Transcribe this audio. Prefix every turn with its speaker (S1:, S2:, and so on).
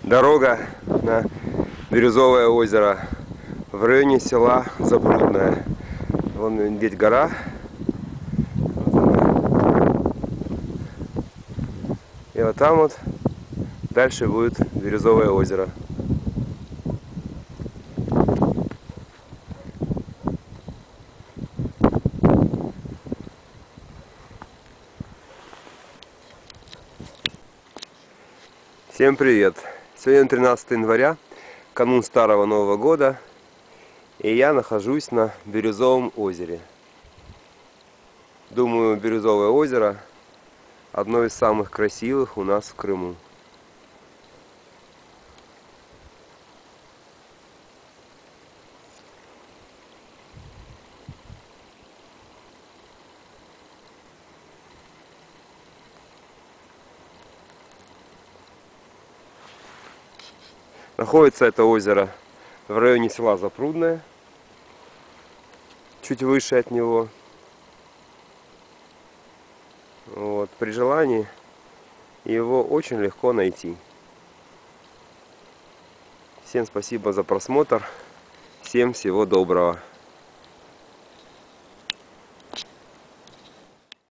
S1: Дорога на Бирюзовое озеро в районе села Запрудное. Вон видеть гора. И вот там вот дальше будет Бирюзовое озеро. Всем привет! Сегодня 13 января, канун Старого Нового года, и я нахожусь на Бирюзовом озере. Думаю, Бирюзовое озеро одно из самых красивых у нас в Крыму. Находится это озеро в районе села Запрудное, чуть выше от него. Вот, при желании его очень легко найти. Всем спасибо за просмотр. Всем всего доброго.